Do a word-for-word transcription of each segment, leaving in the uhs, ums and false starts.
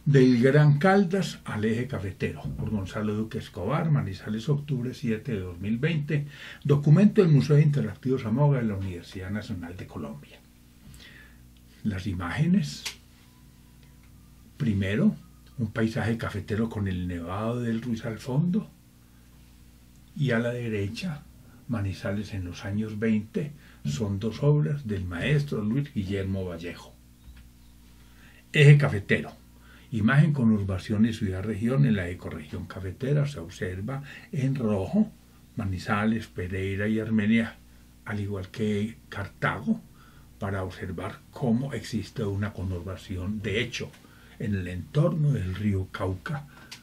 Del Gran Caldas al eje cafetero, por Gonzalo Duque Escobar, Manizales, octubre siete de dos mil veinte, documento del Museo Interactivo Zamoga de la Universidad Nacional de Colombia. Las imágenes, primero, un paisaje cafetero con el Nevado del Ruiz al fondo, y a la derecha, Manizales en los años veinte, son dos obras del maestro Luis Guillermo Vallejo. Eje cafetero. Imagen conurbación y ciudad-región en la ecorregión cafetera se observa en rojo Manizales, Pereira y Armenia, al igual que Cartago, para observar cómo existe una conurbación de hecho en el entorno del río Cauca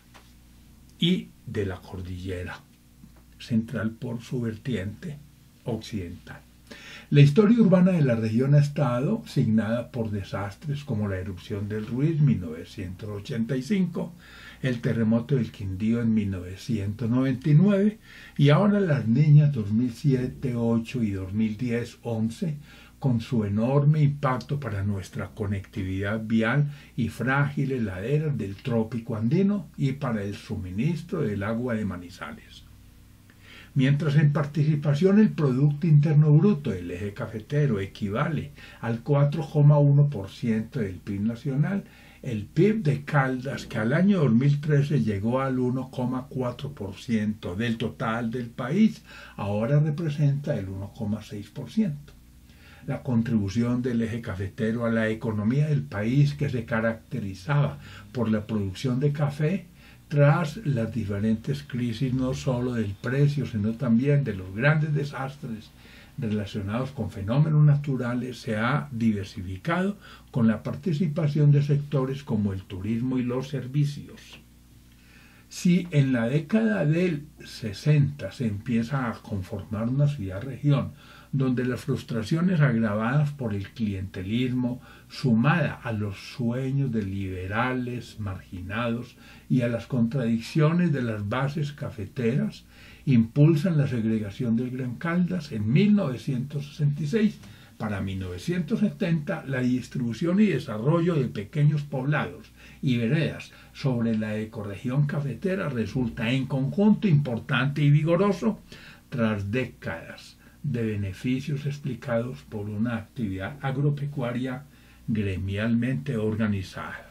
y de la cordillera central por su vertiente occidental. La historia urbana de la región ha estado signada por desastres como la erupción del Ruiz en mil novecientos ochenta y cinco, el terremoto del Quindío en mil novecientos noventa y nueve y ahora las Niñas dos mil siete, ocho y dos mil diez, once, con su enorme impacto para nuestra conectividad vial y frágiles laderas del trópico andino y para el suministro del agua de Manizales. Mientras en participación el Producto Interno Bruto del eje cafetero equivale al cuatro coma uno por ciento del P I B nacional, el P I B de Caldas, que al año dos mil trece llegó al uno coma cuatro por ciento del total del país, ahora representa el uno coma seis por ciento. La contribución del eje cafetero a la economía del país, que se caracterizaba por la producción de café, tras las diferentes crisis no solo del precio, sino también de los grandes desastres relacionados con fenómenos naturales, se ha diversificado con la participación de sectores como el turismo y los servicios. Si en la década del sesenta se empieza a conformar una ciudad-región donde las frustraciones agravadas por el clientelismo, sumada a los sueños de liberales marginados y a las contradicciones de las bases cafeteras, impulsan la segregación del Gran Caldas en mil novecientos sesenta y seis. Para mil novecientos setenta, la distribución y desarrollo de pequeños poblados y veredas sobre la ecorregión cafetera resulta en conjunto importante y vigoroso tras décadas de beneficios explicados por una actividad agropecuaria gremialmente organizada.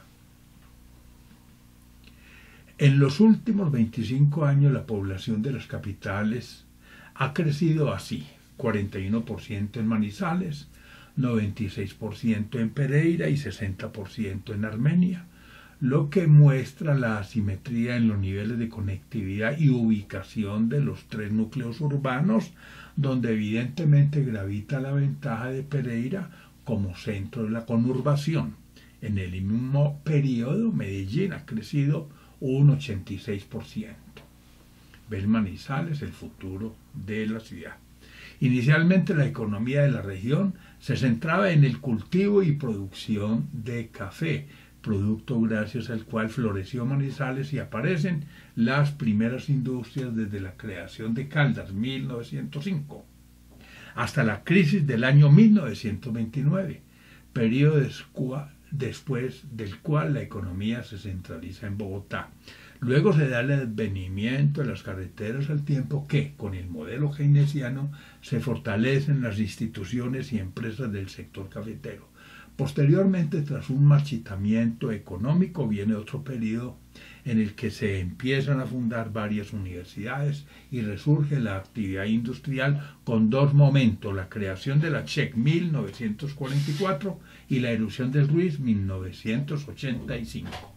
En los últimos veinticinco años la población de las capitales ha crecido así: cuarenta y uno por ciento en Manizales, noventa y seis por ciento en Pereira y sesenta por ciento en Armenia, lo que muestra la asimetría en los niveles de conectividad y ubicación de los tres núcleos urbanos, donde evidentemente gravita la ventaja de Pereira como centro de la conurbación. En el mismo periodo, Medellín ha crecido un ochenta y seis por ciento. Ver Manizales, el futuro de la ciudad. Inicialmente la economía de la región se centraba en el cultivo y producción de café, producto gracias al cual floreció Manizales y aparecen las primeras industrias desde la creación de Caldas, mil novecientos cinco, hasta la crisis del año mil novecientos veintinueve, periodo después del cual la economía se centraliza en Bogotá. Luego se da el advenimiento de las carreteras al tiempo que, con el modelo keynesiano, se fortalecen las instituciones y empresas del sector cafetero. Posteriormente, tras un marchitamiento económico, viene otro periodo en el que se empiezan a fundar varias universidades y resurge la actividad industrial con dos momentos: la creación de la C H E C mil novecientos cuarenta y cuatro y la erupción del Ruiz mil novecientos ochenta y cinco.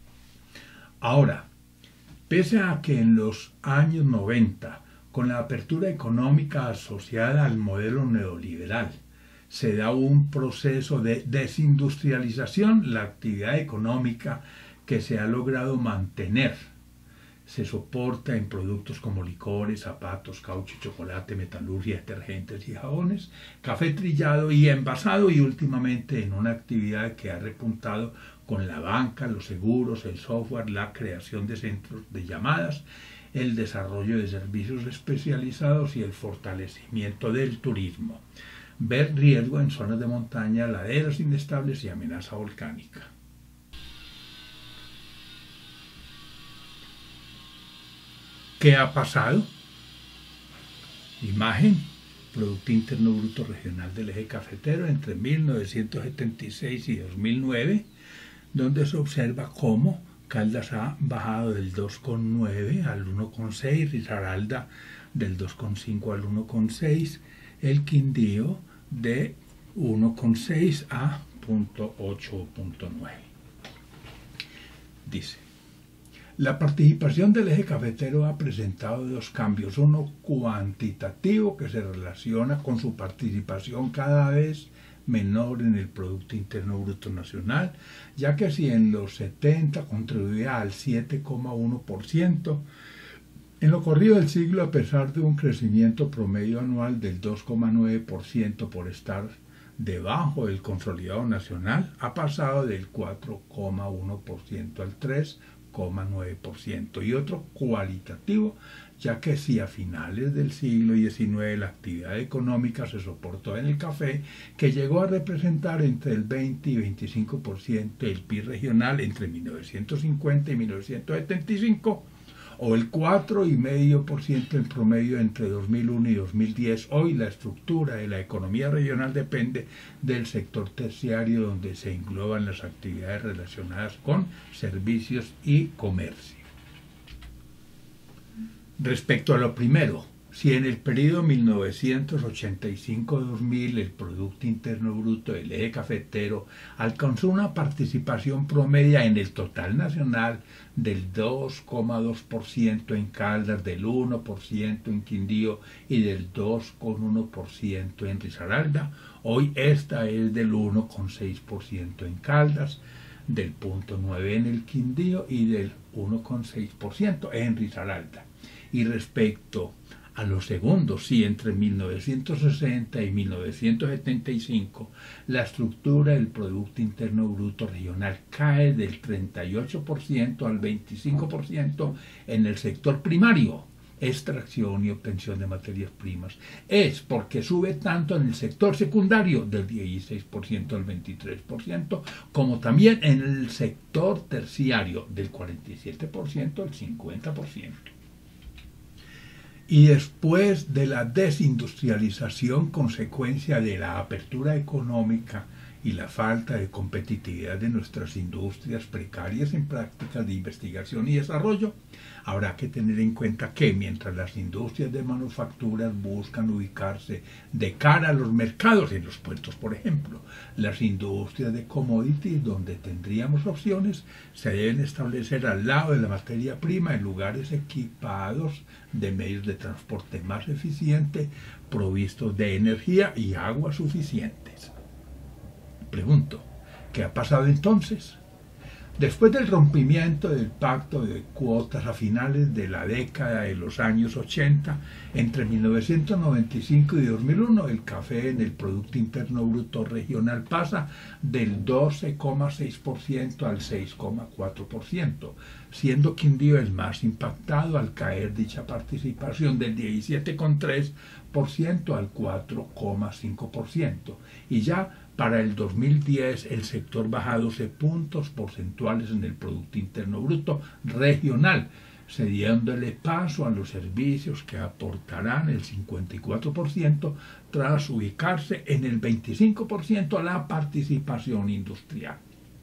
Ahora, pese a que en los años noventa, con la apertura económica asociada al modelo neoliberal, se da un proceso de desindustrialización, la actividad económica que se ha logrado mantener se soporta en productos como licores, zapatos, caucho, chocolate, metalurgia, detergentes y jabones, café trillado y envasado, y últimamente en una actividad que ha repuntado con la banca, los seguros, el software, la creación de centros de llamadas, el desarrollo de servicios especializados y el fortalecimiento del turismo. Ver riesgo en zonas de montaña, laderas inestables y amenaza volcánica. ¿Qué ha pasado? Imagen, Producto Interno Bruto Regional del Eje Cafetero entre mil novecientos setenta y seis y dos mil nueve, donde se observa cómo Caldas ha bajado del dos coma nueve al uno coma seis, Risaralda del dos coma cinco al uno coma seis, el Quindío de uno coma seis a ocho punto nueve. Dice, la participación del eje cafetero ha presentado dos cambios, uno cuantitativo que se relaciona con su participación cada vez menor en el Producto Interno Bruto Nacional, ya que si en los setenta contribuía al siete coma uno por ciento, en lo corrido del siglo, a pesar de un crecimiento promedio anual del dos coma nueve por ciento por estar debajo del consolidado nacional, ha pasado del cuatro coma uno por ciento al tres coma nueve por ciento, y otro cualitativo, ya que si a finales del siglo diecinueve la actividad económica se soportó en el café, que llegó a representar entre el veinte y veinticinco por ciento del P I B regional entre mil novecientos cincuenta y mil novecientos setenta y cinco, o el cuatro coma cinco por ciento en promedio entre dos mil uno y dos mil diez. Hoy la estructura de la economía regional depende del sector terciario, donde se engloban las actividades relacionadas con servicios y comercio. Respecto a lo primero, si en el periodo mil novecientos ochenta y cinco a dos mil el Producto Interno Bruto del eje cafetero alcanzó una participación promedia en el total nacional del dos coma dos por ciento en Caldas, del uno por ciento en Quindío y del dos coma uno por ciento en Risaralda, hoy esta es del uno coma seis por ciento en Caldas, del cero punto nueve por ciento en el Quindío y del uno coma seis por ciento en Risaralda. Y respecto a los segundos, si entre mil novecientos sesenta y mil novecientos setenta y cinco la estructura del Producto Interno Bruto regional cae del treinta y ocho por ciento al veinticinco por ciento en el sector primario, extracción y obtención de materias primas, es porque sube tanto en el sector secundario del dieciséis por ciento al veintitrés por ciento, como también en el sector terciario del cuarenta y siete por ciento al cincuenta por ciento. Y después de la desindustrialización, consecuencia de la apertura económica y la falta de competitividad de nuestras industrias precarias en prácticas de investigación y desarrollo, habrá que tener en cuenta que mientras las industrias de manufacturas buscan ubicarse de cara a los mercados, en los puertos por ejemplo, las industrias de commodities, donde tendríamos opciones, se deben establecer al lado de la materia prima en lugares equipados de medios de transporte más eficientes, provistos de energía y agua suficientes. Pregunto, ¿qué ha pasado entonces? Después del rompimiento del pacto de cuotas a finales de la década de los años ochenta, entre mil novecientos noventa y cinco y dos mil uno, el café en el Producto Interno Bruto regional pasa del doce coma seis por ciento al seis coma cuatro por ciento, siendo Quindío el más impactado al caer dicha participación del diecisiete coma tres por ciento al cuatro coma cinco por ciento. Y ya para el dos mil diez el sector baja doce puntos porcentuales en el Producto Interno Bruto regional, cediéndole paso a los servicios que aportarán el cincuenta y cuatro por ciento tras ubicarse en el veinticinco por ciento a la participación industrial.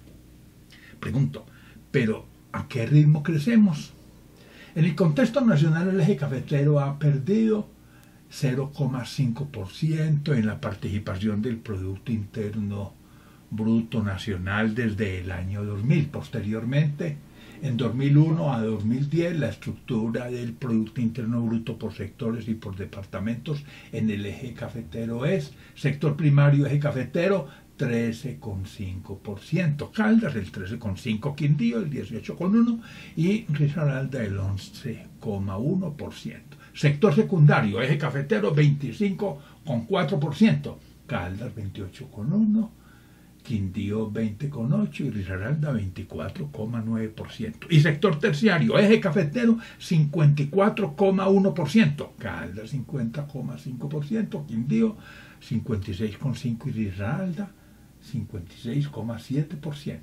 Pregunto, ¿pero a qué ritmo crecemos? En el contexto nacional el eje cafetero ha perdido cero coma cinco por ciento en la participación del Producto Interno Bruto Nacional desde el año dos mil. Posteriormente, en dos mil uno a dos mil diez, la estructura del Producto Interno Bruto por sectores y por departamentos en el eje cafetero es: sector primario eje cafetero, trece coma cinco por ciento, Caldas el trece coma cinco por ciento, Quindío el dieciocho coma uno por ciento y Risaralda el once coma uno por ciento. Sector secundario, eje cafetero, veinticinco coma cuatro por ciento, Caldas veintiocho coma uno por ciento, Quindío veinte coma ocho por ciento y Risaralda veinticuatro coma nueve por ciento. Y sector terciario, eje cafetero, cincuenta y cuatro coma uno por ciento, Caldas cincuenta coma cinco por ciento, Quindío cincuenta y seis coma cinco por ciento y Risaralda cincuenta y seis coma siete por ciento.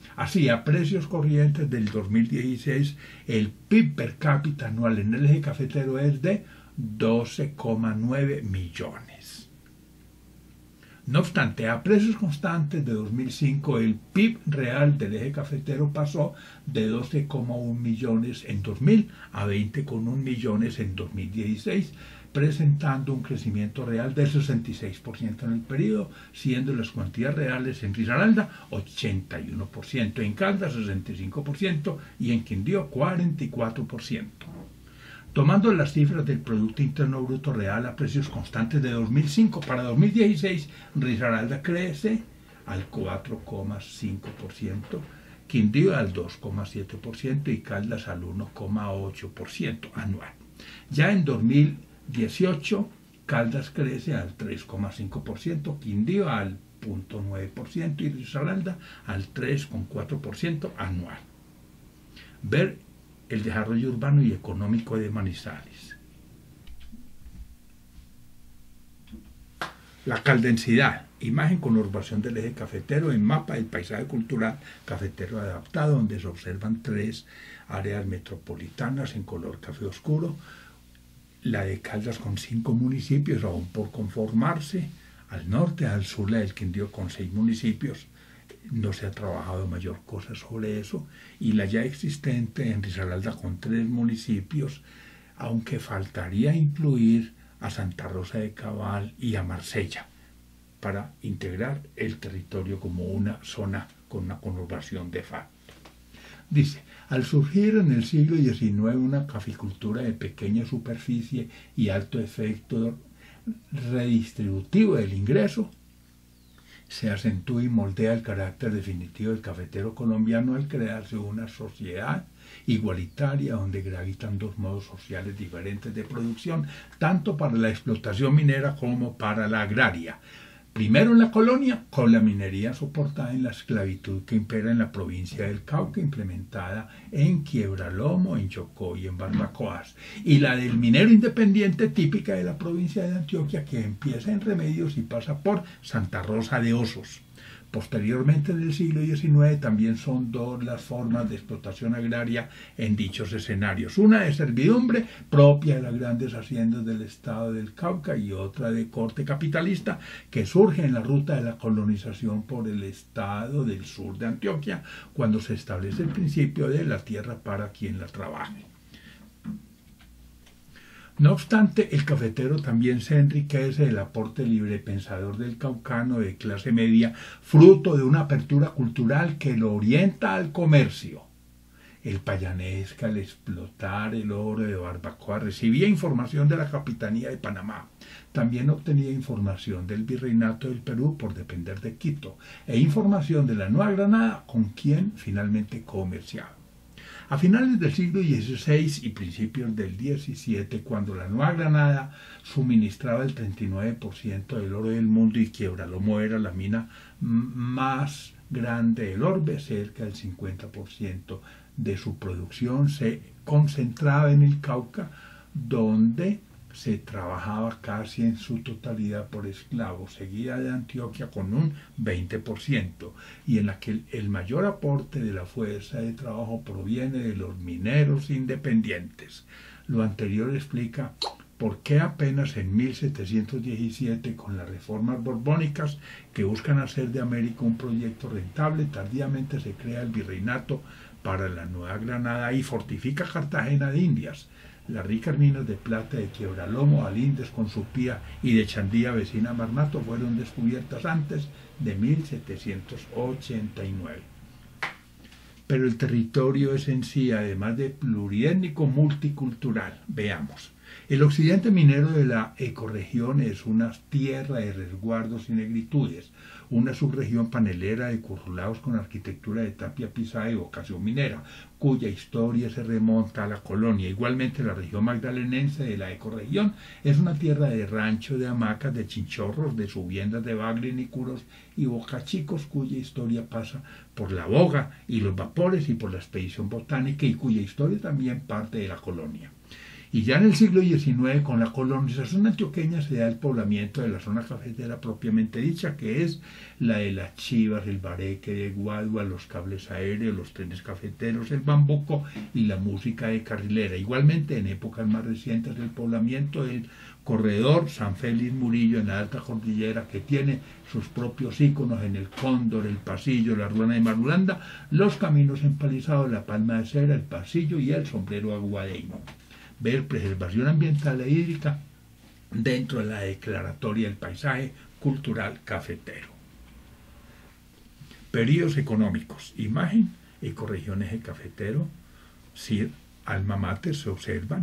Así, a precios corrientes del dos mil dieciséis, el P I B per cápita anual en el eje cafetero es de doce coma nueve millones. No obstante, a precios constantes de dos mil cinco, el P I B real del eje cafetero pasó de doce coma uno millones en dos mil a veinte coma uno millones en dos mil dieciséis, presentando un crecimiento real del sesenta y seis por ciento en el periodo, siendo las cuantías reales en Risaralda ochenta y uno por ciento, en Caldas sesenta y cinco por ciento y en Quindío cuarenta y cuatro por ciento. Tomando las cifras del Producto Interno Bruto Real a precios constantes de dos mil cinco para dos mil dieciséis, Risaralda crece al cuatro coma cinco por ciento, Quindío al dos coma siete por ciento y Caldas al uno coma ocho por ciento anual. Ya en dos mil dieciocho, Caldas crece al tres coma cinco por ciento, Quindío al cero punto nueve por ciento y Risaralda al tres coma cuatro por ciento anual. Ver el desarrollo urbano y económico de Manizales. La caldensidad, imagen con conurbación del eje cafetero en mapa del paisaje cultural cafetero adaptado, donde se observan tres áreas metropolitanas en color café oscuro, la de Caldas con cinco municipios aún por conformarse, al norte, al sur la del Quindío con seis municipios, no se ha trabajado mayor cosa sobre eso, y la ya existente en Risaralda con tres municipios, aunque faltaría incluir a Santa Rosa de Cabal y a Marsella para integrar el territorio como una zona con una conurbación de facto. Dice, al surgir en el siglo diecinueve una caficultura de pequeña superficie y alto efecto redistributivo del ingreso, se acentúa y moldea el carácter definitivo del cafetero colombiano al crearse una sociedad igualitaria donde gravitan dos modos sociales diferentes de producción, tanto para la explotación minera como para la agraria. Primero en la colonia, con la minería soportada en la esclavitud que impera en la provincia del Cauca, implementada en Quiebralomo, en Chocó y en Barbacoas, y la del minero independiente típica de la provincia de Antioquia, que empieza en Remedios y pasa por Santa Rosa de Osos. Posteriormente, en el siglo diecinueve, también son dos las formas de explotación agraria en dichos escenarios. Una de servidumbre, propia de las grandes haciendas del estado del Cauca, y otra de corte capitalista, que surge en la ruta de la colonización por el estado del sur de Antioquia, cuando se establece el principio de la tierra para quien la trabaje. No obstante, el cafetero también se enriquece del aporte librepensador del caucano de clase media, fruto de una apertura cultural que lo orienta al comercio. El payanesca, al explotar el oro de Barbacoa, recibía información de la Capitanía de Panamá. También obtenía información del Virreinato del Perú por depender de Quito, e información de la Nueva Granada, con quien finalmente comerciaba. A finales del siglo dieciséis y principios del diecisiete, cuando la Nueva Granada suministraba el treinta y nueve por ciento del oro del mundo y Quiebralomo era la mina más grande del orbe, cerca del cincuenta por ciento de su producción se concentraba en el Cauca, donde se trabajaba casi en su totalidad por esclavos, seguida de Antioquia con un veinte por ciento, y en la que el mayor aporte de la fuerza de trabajo proviene de los mineros independientes. Lo anterior explica por qué apenas en mil setecientos diecisiete, con las reformas borbónicas que buscan hacer de América un proyecto rentable, tardíamente se crea el virreinato para la Nueva Granada y fortifica Cartagena de Indias. Las ricas minas de plata de Quiebralomo, Alindes con Supía y de Chandía, vecina a Marmato, fueron descubiertas antes de mil setecientos ochenta y nueve. Pero el territorio es en sí, además de pluriétnico, multicultural. Veamos. El occidente minero de la ecorregión es una tierra de resguardos y negritudes, una subregión panelera de currulados con arquitectura de tapia pisada y vocación minera, cuya historia se remonta a la colonia. Igualmente, la región magdalenense de la ecorregión es una tierra de rancho, de hamacas, de chinchorros, de subiendas de bagre, nicuros y bocachicos, cuya historia pasa por la boga y los vapores y por la expedición botánica, y cuya historia también parte de la colonia. Y ya en el siglo diecinueve, con la colonización antioqueña, se da el poblamiento de la zona cafetera propiamente dicha, que es la de las chivas, el bareque de Guadua, los cables aéreos, los trenes cafeteros, el bambuco y la música de carrilera. Igualmente, en épocas más recientes del poblamiento del corredor San Félix Murillo en la alta cordillera, que tiene sus propios íconos en el Cóndor, el Pasillo, la Ruana de Marulanda, los caminos empalizados, la Palma de Cera, el Pasillo y el Sombrero Aguadeño. Ver preservación ambiental e hídrica dentro de la declaratoria del paisaje cultural cafetero. Períodos económicos. Imagen, ecorregión eje cafetero, C I R, alma mater, se observan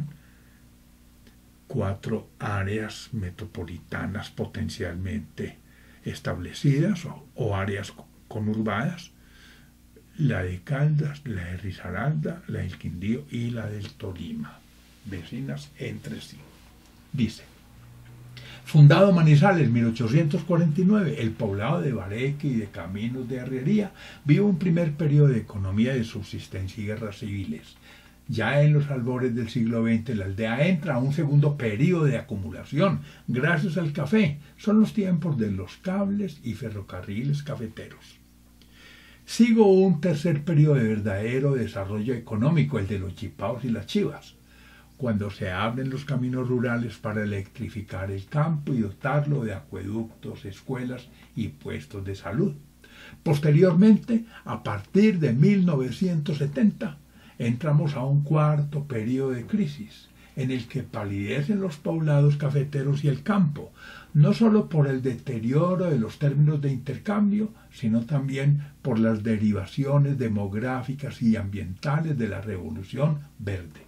cuatro áreas metropolitanas potencialmente establecidas o, o áreas conurbadas, la de Caldas, la de Risaralda, la del Quindío y la del Tolima, vecinas entre sí. Dice, fundado Manizales mil ochocientos cuarenta y nueve, el poblado de Bareque y de Caminos de Arriería vive un primer periodo de economía de subsistencia y guerras civiles. Ya en los albores del siglo veinte, la aldea entra a un segundo periodo de acumulación gracias al café. Son los tiempos de los cables y ferrocarriles cafeteros. Sigo un tercer periodo de verdadero desarrollo económico, el de los chipaos y las chivas, cuando se abren los caminos rurales para electrificar el campo y dotarlo de acueductos, escuelas y puestos de salud. Posteriormente, a partir de mil novecientos setenta, entramos a un cuarto periodo de crisis, en el que palidecen los poblados cafeteros y el campo, no solo por el deterioro de los términos de intercambio, sino también por las derivaciones demográficas y ambientales de la Revolución Verde.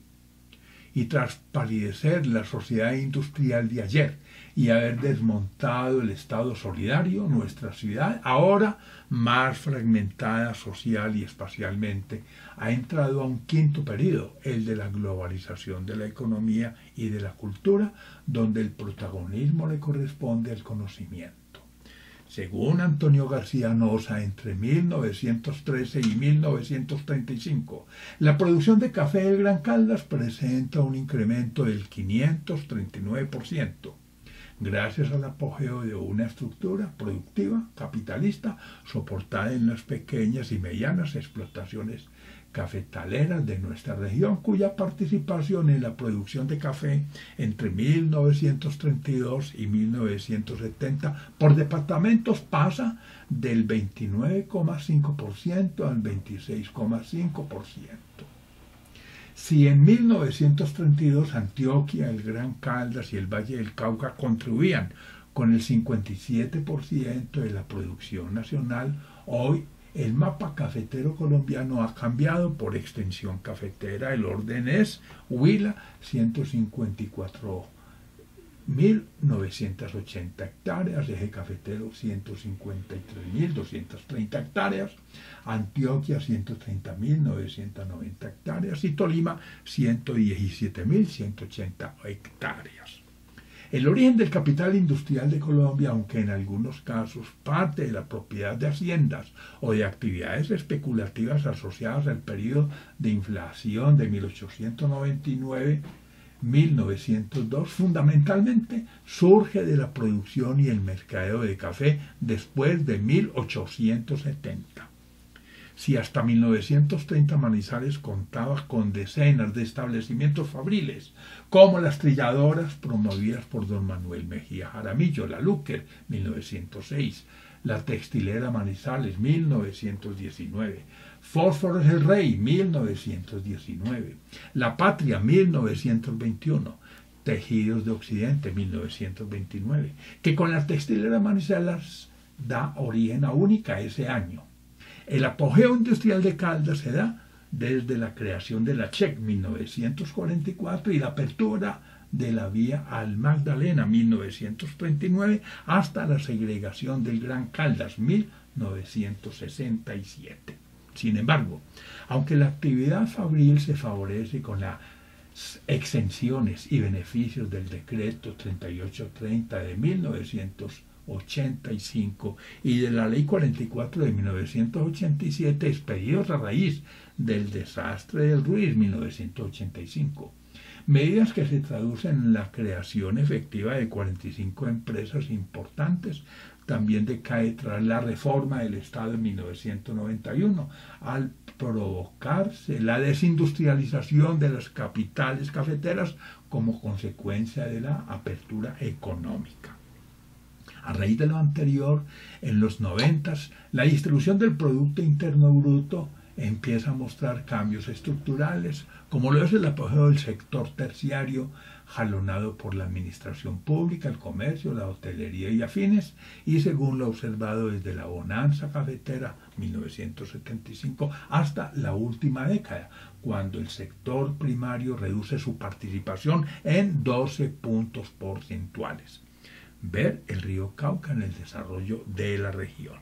Y tras palidecer la sociedad industrial de ayer y haber desmontado el Estado solidario, nuestra ciudad, ahora más fragmentada social y espacialmente, ha entrado a un quinto periodo, el de la globalización de la economía y de la cultura, donde el protagonismo le corresponde al conocimiento. Según Antonio García Nosa, entre mil novecientos trece y mil novecientos treinta y cinco, la producción de café del Gran Caldas presenta un incremento del quinientos treinta y nueve por ciento, gracias al apogeo de una estructura productiva capitalista soportada en las pequeñas y medianas explotaciones cafetaleras de nuestra región, cuya participación en la producción de café entre mil novecientos treinta y dos y mil novecientos setenta por departamentos pasa del veintinueve coma cinco por ciento al veintiséis coma cinco por ciento. Si en mil novecientos treinta y dos Antioquia, el Gran Caldas y el Valle del Cauca contribuían con el cincuenta y siete por ciento de la producción nacional, hoy el mapa cafetero colombiano ha cambiado por extensión cafetera. El orden es Huila, ciento cincuenta y cuatro mil novecientos ochenta hectáreas, eje cafetero ciento cincuenta y tres mil doscientos treinta hectáreas, Antioquia ciento treinta mil novecientos noventa hectáreas y Tolima ciento diecisiete mil ciento ochenta hectáreas. El origen del capital industrial de Colombia, aunque en algunos casos parte de la propiedad de haciendas o de actividades especulativas asociadas al periodo de inflación de mil ochocientos noventa y nueve a mil novecientos dos, fundamentalmente surge de la producción y el mercadeo de café después de mil ochocientos setenta. Si hasta mil novecientos treinta Manizales contaba con decenas de establecimientos fabriles, como las trilladoras promovidas por don Manuel Mejía Jaramillo, la Lúquer, mil novecientos seis, la textilera Manizales, mil novecientos diecinueve, Fósforos El Rey, mil novecientos diecinueve, La Patria, mil novecientos veintiuno, Tejidos de Occidente, mil novecientos veintinueve, que con la textilera Manizales da origen a Única ese año. El apogeo industrial de Caldas se da desde la creación de la C H E C, mil novecientos cuarenta y cuatro, y la apertura de la vía al Magdalena, mil novecientos treinta y nueve, hasta la segregación del Gran Caldas, mil novecientos sesenta y siete. Sin embargo, aunque la actividad fabril se favorece con las exenciones y beneficios del decreto treinta y ocho treinta de mil novecientos ochenta y cinco y de la ley cuarenta y cuatro de mil novecientos ochenta y siete, expedidos a raíz del desastre del Ruiz, mil novecientos ochenta y cinco, medidas que se traducen en la creación efectiva de cuarenta y cinco empresas importantes. También decae tras la reforma del Estado en mil novecientos noventa y uno, al provocarse la desindustrialización de las capitales cafeteras como consecuencia de la apertura económica. A raíz de lo anterior, en los noventas, la distribución del Producto Interno Bruto empieza a mostrar cambios estructurales, como lo es el apogeo del sector terciario, jalonado por la administración pública, el comercio, la hotelería y afines, y según lo observado desde la bonanza cafetera mil novecientos setenta y cinco hasta la última década, cuando el sector primario reduce su participación en doce puntos porcentuales. Ver el río Cauca en el desarrollo de la región.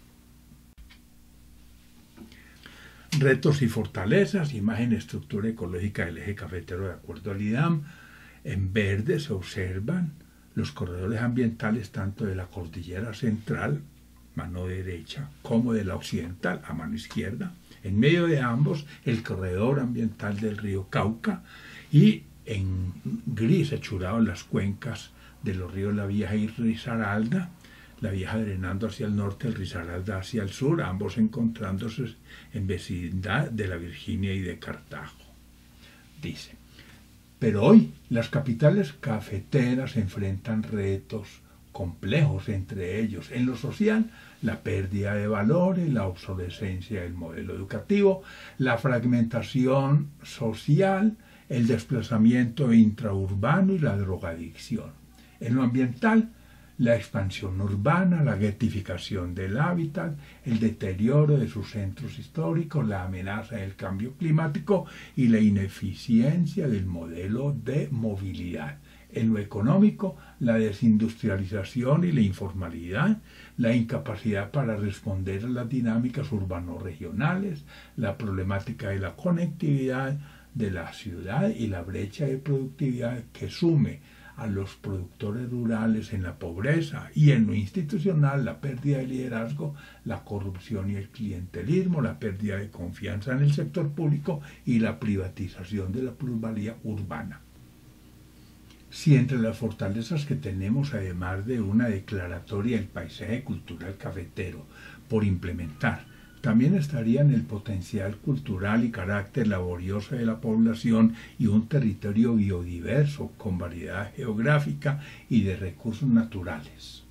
Retos y fortalezas, imagen, estructura ecológica del eje cafetero de acuerdo al I D A M. En verde se observan los corredores ambientales tanto de la cordillera central, mano derecha, como de la occidental, a mano izquierda. En medio de ambos, el corredor ambiental del río Cauca, y en gris hechurado las cuencas de los ríos La Vieja y Risaralda, La Vieja drenando hacia el norte, el Risaralda hacia el sur, ambos encontrándose en vecindad de la Virginia y de Cartago. Dice, pero hoy las capitales cafeteras enfrentan retos complejos, entre ellos, en lo social, la pérdida de valores, la obsolescencia del modelo educativo, la fragmentación social, el desplazamiento intraurbano y la drogadicción. En lo ambiental, la expansión urbana, la ghettificación del hábitat, el deterioro de sus centros históricos, la amenaza del cambio climático y la ineficiencia del modelo de movilidad. En lo económico, la desindustrialización y la informalidad, la incapacidad para responder a las dinámicas urbano-regionales, la problemática de la conectividad de la ciudad y la brecha de productividad que sume a los productores rurales en la pobreza, y en lo institucional la pérdida de liderazgo, la corrupción y el clientelismo, la pérdida de confianza en el sector público y la privatización de la plusvalía urbana. Si entre las fortalezas que tenemos, además de una declaratoria del paisaje cultural cafetero por implementar, también estarían el potencial cultural y carácter laborioso de la población y un territorio biodiverso con variedad geográfica y de recursos naturales.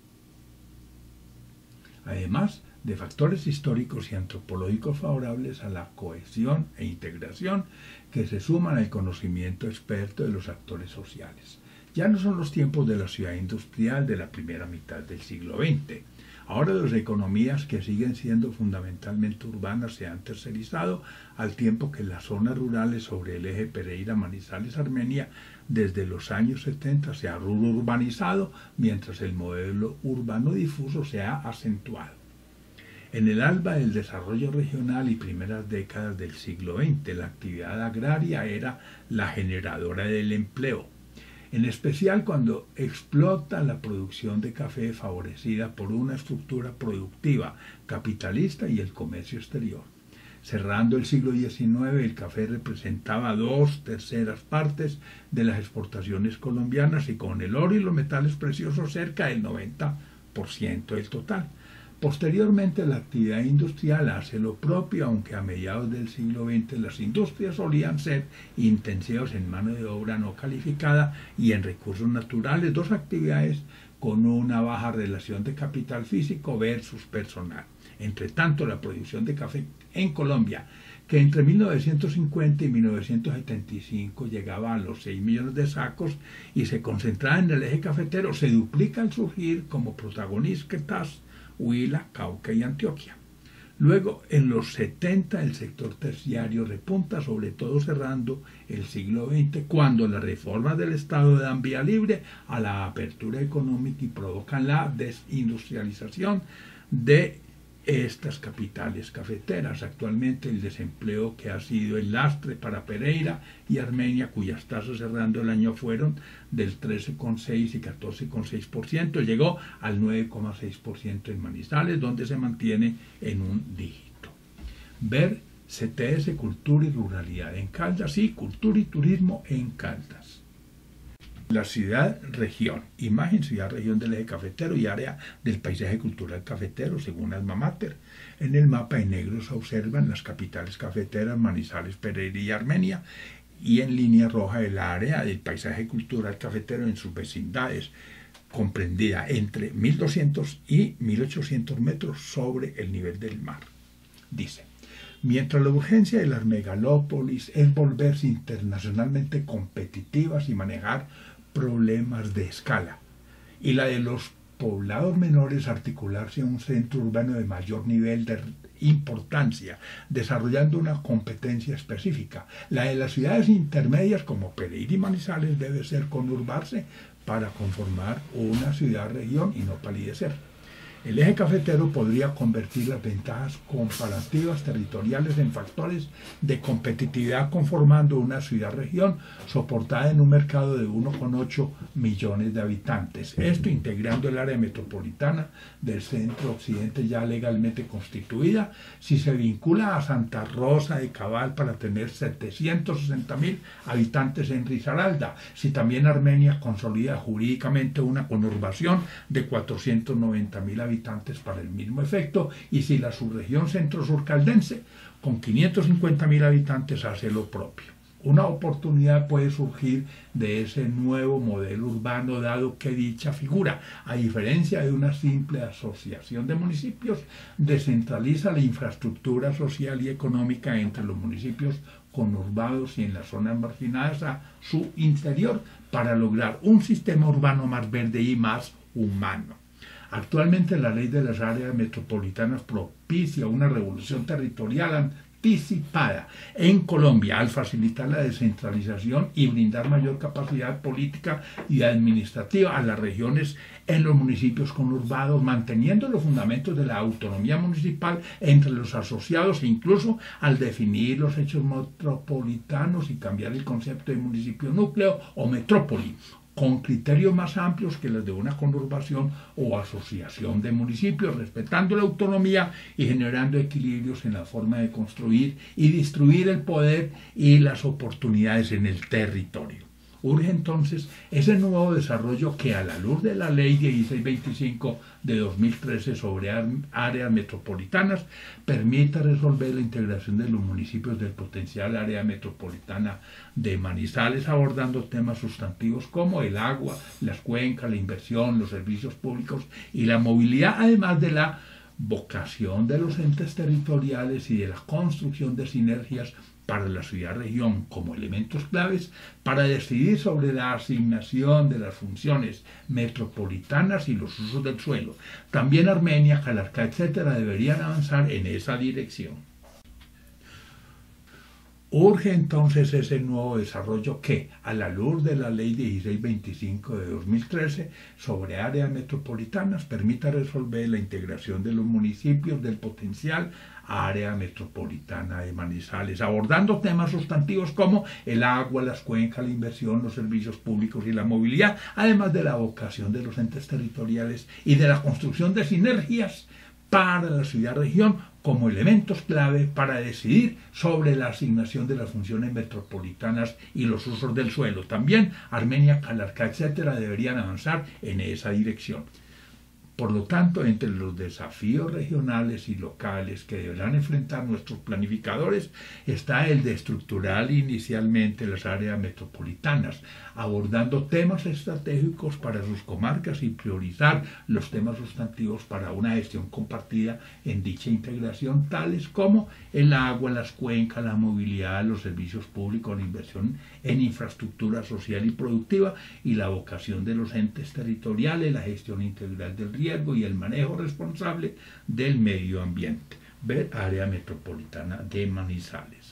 Además de factores históricos y antropológicos favorables a la cohesión e integración que se suman al conocimiento experto de los actores sociales. Ya no son los tiempos de la ciudad industrial de la primera mitad del siglo veinte. Ahora las economías que siguen siendo fundamentalmente urbanas se han tercerizado, al tiempo que las zonas rurales sobre el eje Pereira-Manizales-Armenia desde los años setenta se ha urbanizado, mientras el modelo urbano difuso se ha acentuado. En el alba del desarrollo regional y primeras décadas del siglo veinte, la actividad agraria era la generadora del empleo, en especial cuando explota la producción de café favorecida por una estructura productiva capitalista y el comercio exterior. Cerrando el siglo diecinueve, el café representaba dos terceras partes de las exportaciones colombianas y con el oro y los metales preciosos cerca del noventa por ciento del total. Posteriormente, la actividad industrial hace lo propio, aunque a mediados del siglo veinte las industrias solían ser intensivas en mano de obra no calificada y en recursos naturales, dos actividades con una baja relación de capital físico versus personal. Entre tanto, la producción de café en Colombia, que entre mil novecientos cincuenta y mil novecientos setenta y cinco llegaba a los seis millones de sacos y se concentraba en el eje cafetero, se duplica al surgir como protagonistas Huila, Cauca y Antioquia. Luego, en los setenta, el sector terciario repunta, sobre todo cerrando el siglo veinte, cuando las reformas del Estado dan vía libre a la apertura económica y provocan la desindustrialización de estas capitales cafeteras. Actualmente el desempleo, que ha sido el lastre para Pereira y Armenia, cuyas tasas cerrando el año fueron del trece coma seis y catorce coma seis por ciento, llegó al nueve coma seis por ciento en Manizales, donde se mantiene en un dígito. Ver C T S, Cultura y Ruralidad en Caldas, sí, Cultura y Turismo en Caldas. La ciudad-región, imagen ciudad-región del eje cafetero y área del paisaje cultural cafetero, según Alma Mater. En el mapa en negro se observan las capitales cafeteras, Manizales, Pereira y Armenia, y en línea roja el área del paisaje cultural cafetero en sus vecindades, comprendida entre mil doscientos y mil ochocientos metros sobre el nivel del mar. Dice, mientras la urgencia de las megalópolis es volverse internacionalmente competitivas y manejar problemas de escala, y la de los poblados menores articularse en un centro urbano de mayor nivel de importancia, desarrollando una competencia específica. La de las ciudades intermedias como Pereira y Manizales debe ser conurbarse para conformar una ciudad-región y no palidecer. El eje cafetero podría convertir las ventajas comparativas territoriales en factores de competitividad conformando una ciudad-región soportada en un mercado de uno coma ocho millones de habitantes. Esto integrando el área metropolitana del centro occidente ya legalmente constituida, si se vincula a Santa Rosa de Cabal para tener setecientos sesenta mil habitantes en Risaralda, si también Armenia consolida jurídicamente una conurbación de cuatrocientos noventa mil habitantes para el mismo efecto, y si la subregión centro-sur caldense con quinientos cincuenta mil habitantes hace lo propio. Una oportunidad puede surgir de ese nuevo modelo urbano, dado que dicha figura, a diferencia de una simple asociación de municipios, descentraliza la infraestructura social y económica entre los municipios conurbados y en las zonas marginadas a su interior para lograr un sistema urbano más verde y más humano. Actualmente la ley de las áreas metropolitanas propicia una revolución territorial anticipada en Colombia al facilitar la descentralización y brindar mayor capacidad política y administrativa a las regiones en los municipios conurbados, manteniendo los fundamentos de la autonomía municipal entre los asociados e incluso al definir los hechos metropolitanos y cambiar el concepto de municipio núcleo o metrópoli, con criterios más amplios que los de una conurbación o asociación de municipios, respetando la autonomía y generando equilibrios en la forma de construir y distribuir el poder y las oportunidades en el territorio. Urge entonces ese nuevo desarrollo que, a la luz de la Ley dieciséis veinticinco de dos mil trece sobre áreas metropolitanas, permita resolver la integración de los municipios del potencial área metropolitana de Manizales, abordando temas sustantivos como el agua, las cuencas, la inversión, los servicios públicos y la movilidad, además de la vocación de los entes territoriales y de la construcción de sinergias para la ciudad-región como elementos claves para decidir sobre la asignación de las funciones metropolitanas y los usos del suelo. También Armenia, Calarcá, etcétera deberían avanzar en esa dirección. Urge entonces ese nuevo desarrollo que, a la luz de la Ley dieciséis veinticinco de dos mil trece sobre áreas metropolitanas, permita resolver la integración de los municipios del potencial área metropolitana de Manizales, abordando temas sustantivos como el agua, las cuencas, la inversión, los servicios públicos y la movilidad, además de la vocación de los entes territoriales y de la construcción de sinergias para la ciudad-región como elementos clave para decidir sobre la asignación de las funciones metropolitanas y los usos del suelo. También Armenia, Calarcá, etcétera deberían avanzar en esa dirección. Por lo tanto, entre los desafíos regionales y locales que deberán enfrentar nuestros planificadores está el de estructurar inicialmente las áreas metropolitanas, abordando temas estratégicos para sus comarcas y priorizar los temas sustantivos para una gestión compartida en dicha integración, tales como el agua, las cuencas, la movilidad, los servicios públicos, la inversión en infraestructura social y productiva y la vocación de los entes territoriales, la gestión integral del riesgo y el manejo responsable del medio ambiente. Ver área metropolitana de Manizales.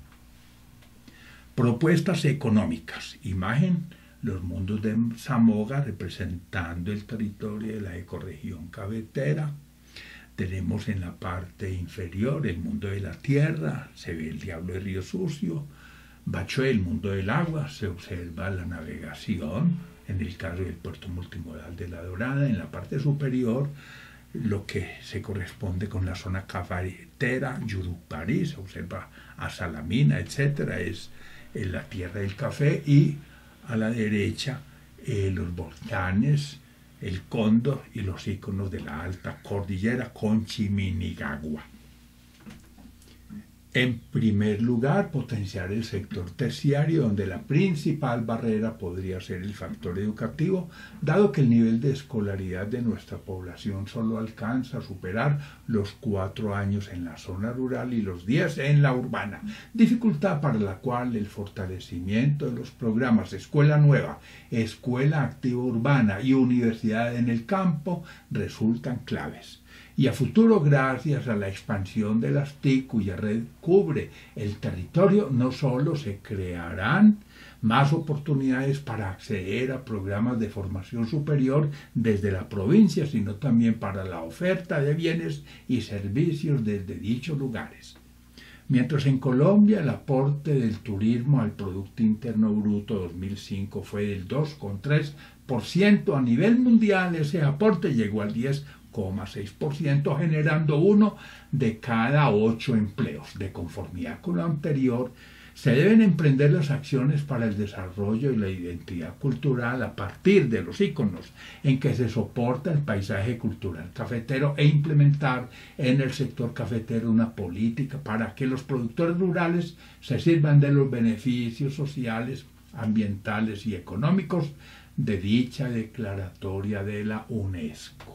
Propuestas económicas. Imagen, los mundos de Zamoga representando el territorio de la ecorregión cafetera. Tenemos en la parte inferior el mundo de la tierra, se ve el diablo de Río Sucio. Bachué, el mundo del agua, se observa la navegación, en el caso del puerto multimodal de La Dorada. En la parte superior, lo que se corresponde con la zona cafetera, Yurupari, se observa a Salamina, etcétera, es eh, la tierra del café, y a la derecha eh, los volcanes, el Cóndor y los íconos de la alta cordillera con Chiminigagua. En primer lugar, potenciar el sector terciario, donde la principal barrera podría ser el factor educativo, dado que el nivel de escolaridad de nuestra población solo alcanza a superar los cuatro años en la zona rural y los diez en la urbana, dificultad para la cual el fortalecimiento de los programas Escuela Nueva, Escuela Activa Urbana y Universidad en el Campo resultan claves. Y a futuro, gracias a la expansión de las T I C, cuya red cubre el territorio, no solo se crearán más oportunidades para acceder a programas de formación superior desde la provincia, sino también para la oferta de bienes y servicios desde dichos lugares. Mientras en Colombia el aporte del turismo al Producto Interno Bruto dos mil cinco fue del dos coma tres por ciento, a nivel mundial ese aporte llegó al diez coma seis por ciento, generando uno de cada ocho empleos. De conformidad con lo anterior, se deben emprender las acciones para el desarrollo y la identidad cultural a partir de los íconos en que se soporta el paisaje cultural cafetero e implementar en el sector cafetero una política para que los productores rurales se sirvan de los beneficios sociales, ambientales y económicos de dicha declaratoria de la UNESCO.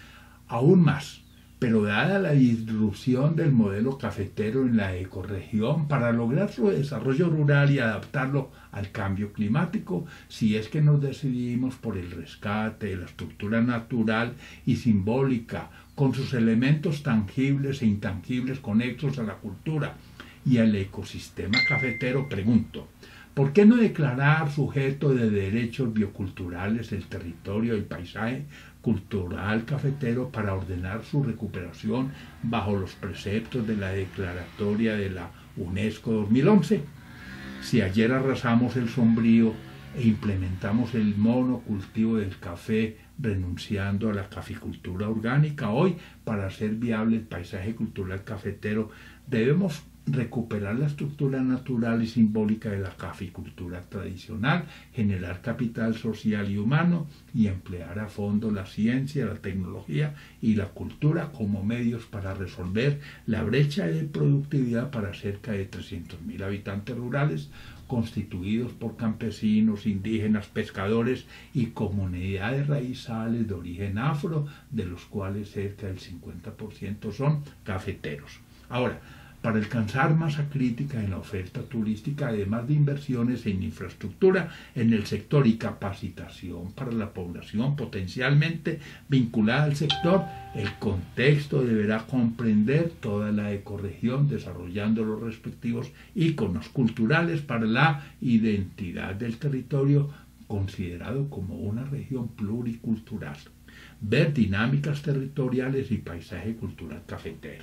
Aún más, pero dada la disrupción del modelo cafetero en la ecorregión, para lograr su desarrollo rural y adaptarlo al cambio climático, si es que nos decidimos por el rescate de la estructura natural y simbólica, con sus elementos tangibles e intangibles conexos a la cultura y al ecosistema cafetero, pregunto, ¿por qué no declarar sujeto de derechos bioculturales el territorio y el paisaje cultural cafetero para ordenar su recuperación bajo los preceptos de la declaratoria de la UNESCO dos mil once? Si ayer arrasamos el sombrío e implementamos el monocultivo del café renunciando a la caficultura orgánica, hoy, para hacer viable el paisaje cultural cafetero, debemos recuperar la estructura natural y simbólica de la caficultura tradicional, generar capital social y humano y emplear a fondo la ciencia, la tecnología y la cultura como medios para resolver la brecha de productividad para cerca de trescientos mil habitantes rurales constituidos por campesinos, indígenas, pescadores y comunidades raizales de origen afro, de los cuales cerca del cincuenta por ciento son cafeteros. Ahora, para alcanzar masa crítica en la oferta turística, además de inversiones en infraestructura en el sector y capacitación para la población potencialmente vinculada al sector, el contexto deberá comprender toda la ecorregión, desarrollando los respectivos íconos culturales para la identidad del territorio, considerado como una región pluricultural. Ver dinámicas territoriales y paisaje cultural cafetero.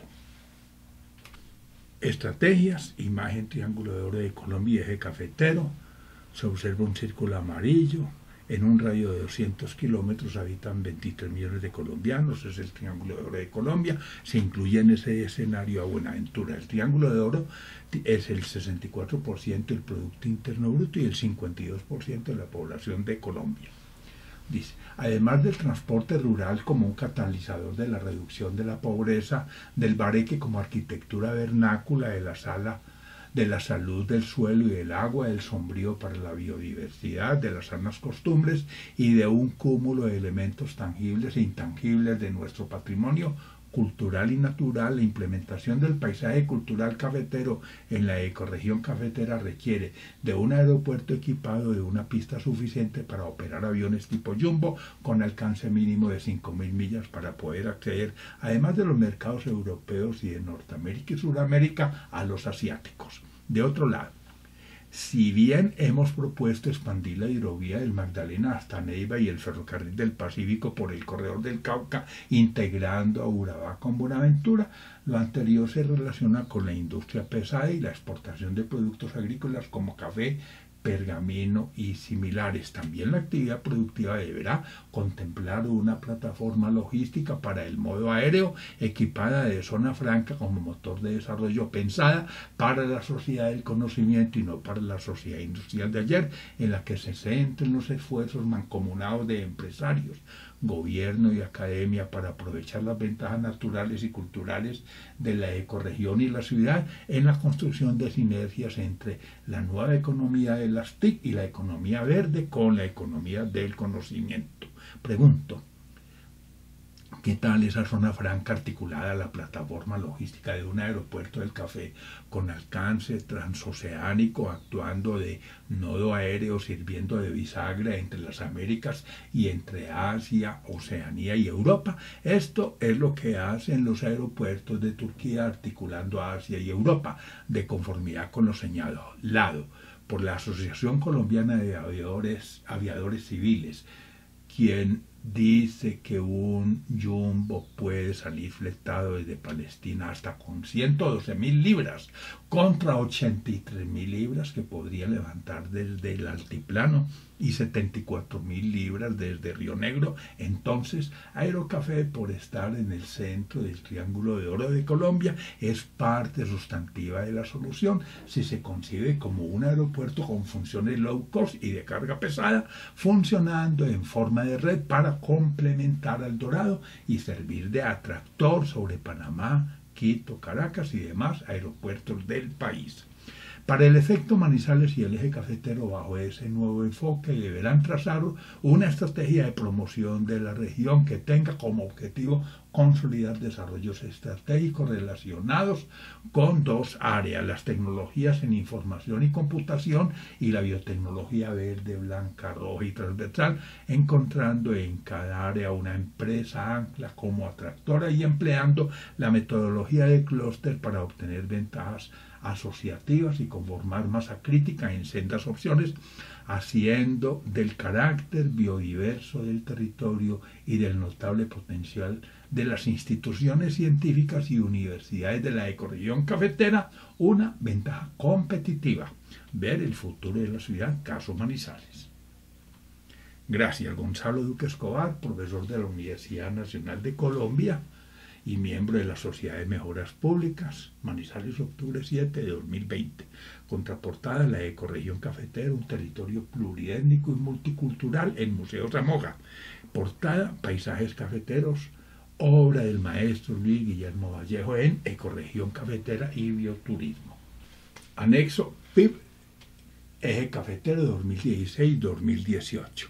Estrategias, imagen triángulo de oro de Colombia y eje cafetero. Se observa un círculo amarillo. En un radio de doscientos kilómetros habitan veintitrés millones de colombianos. Es el triángulo de oro de Colombia. Se incluye en ese escenario a Buenaventura. El triángulo de oro es el sesenta y cuatro por ciento del Producto Interno Bruto y el cincuenta y dos por ciento de la población de Colombia. Dice, además del transporte rural como un catalizador de la reducción de la pobreza, del bareque como arquitectura vernácula de la sala, de la salud del suelo y del agua, del sombrío para la biodiversidad, de las sanas costumbres y de un cúmulo de elementos tangibles e intangibles de nuestro patrimonio cultural y natural, la implementación del paisaje cultural cafetero en la ecorregión cafetera requiere de un aeropuerto equipado de una pista suficiente para operar aviones tipo Jumbo con alcance mínimo de cinco mil millas para poder acceder, además de los mercados europeos y de Norteamérica y Sudamérica, a los asiáticos. De otro lado, si bien hemos propuesto expandir la hidrovía del Magdalena hasta Neiva y el ferrocarril del Pacífico por el corredor del Cauca, integrando a Urabá con Buenaventura, lo anterior se relaciona con la industria pesada y la exportación de productos agrícolas como café, pergamino y similares. También la actividad productiva deberá contemplar una plataforma logística para el modo aéreo equipada de zona franca como motor de desarrollo, pensada para la sociedad del conocimiento y no para la sociedad industrial de ayer, en la que se centren los esfuerzos mancomunados de empresarios, gobierno y academia para aprovechar las ventajas naturales y culturales de la ecorregión y la ciudad en la construcción de sinergias entre la nueva economía de las T I C y la economía verde con la economía del conocimiento. Pregunto, ¿qué tal esa zona franca articulada a la plataforma logística de un aeropuerto del café con alcance transoceánico, actuando de nodo aéreo, sirviendo de bisagra entre las Américas y entre Asia, Oceanía y Europa? Esto es lo que hacen los aeropuertos de Turquía, articulando a Asia y Europa, de conformidad con lo señalado por la Asociación Colombiana de Aviadores, Aviadores Civiles, quien dice que un jumbo puede salir fletado desde Palestina hasta con ciento doce mil libras contra ochenta y tres mil libras que podría levantar desde el altiplano y setenta y cuatro mil libras desde Río Negro. Entonces, Aerocafé, por estar en el centro del Triángulo de Oro de Colombia, es parte sustantiva de la solución si se concibe como un aeropuerto con funciones low cost y de carga pesada, funcionando en forma de red para complementar al Dorado y servir de atractor sobre Panamá, Quito, Caracas y demás aeropuertos del país. Para el efecto Manizales y el eje cafetero, bajo ese nuevo enfoque, deberán trazar una estrategia de promoción de la región que tenga como objetivo consolidar desarrollos estratégicos relacionados con dos áreas: las tecnologías en información y computación y la biotecnología verde, blanca, roja y transversal, encontrando en cada área una empresa ancla como atractora y empleando la metodología de clúster para obtener ventajas asociativas y conformar masa crítica en sendas opciones, haciendo del carácter biodiverso del territorio y del notable potencial de las instituciones científicas y universidades de la ecorregión cafetera una ventaja competitiva. Ver el futuro de la ciudad, caso Manizales. Gracias, Gonzalo Duque Escobar, profesor de la Universidad Nacional de Colombia y miembro de la Sociedad de Mejoras Públicas, Manizales, octubre siete de dos mil veinte. Contraportada: la ecorregión cafetera, un territorio pluriétnico y multicultural, en Museo Zamoja. Portada: paisajes cafeteros, obra del maestro Luis Guillermo Vallejo en Ecorregión Cafetera y Bioturismo. Anexo: P I B, eje cafetero dos mil dieciséis dos mil dieciocho.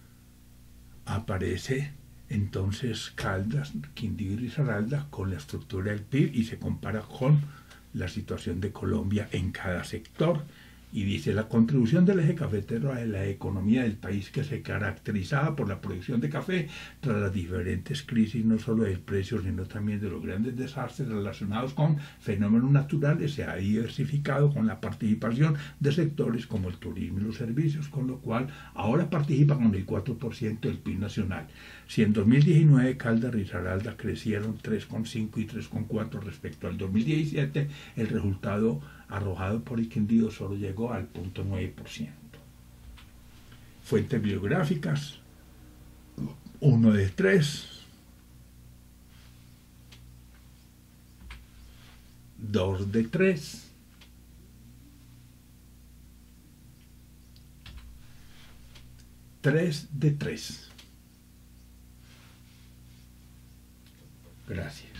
Aparece entonces Caldas, Quindío y Risaralda con la estructura del P I B y se compara con la situación de Colombia en cada sector. Y dice: la contribución del eje cafetero a la economía del país, que se caracterizaba por la producción de café tras las diferentes crisis, no solo del precio, sino también de los grandes desastres relacionados con fenómenos naturales, se ha diversificado con la participación de sectores como el turismo y los servicios, con lo cual ahora participa con el cuatro por ciento del P I B nacional. Si en dos mil diecinueve Caldas y Risaralda crecieron tres coma cinco y tres coma cuatro respecto al dos mil diecisiete, el resultado arrojado por el Quindío solo llegó al cero punto nueve por ciento. Fuentes bibliográficas: uno de tres, dos de tres, tres de tres. Gracias.